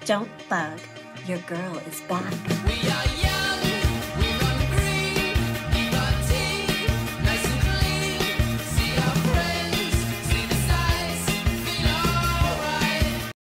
don't bug. Your girl is back. We are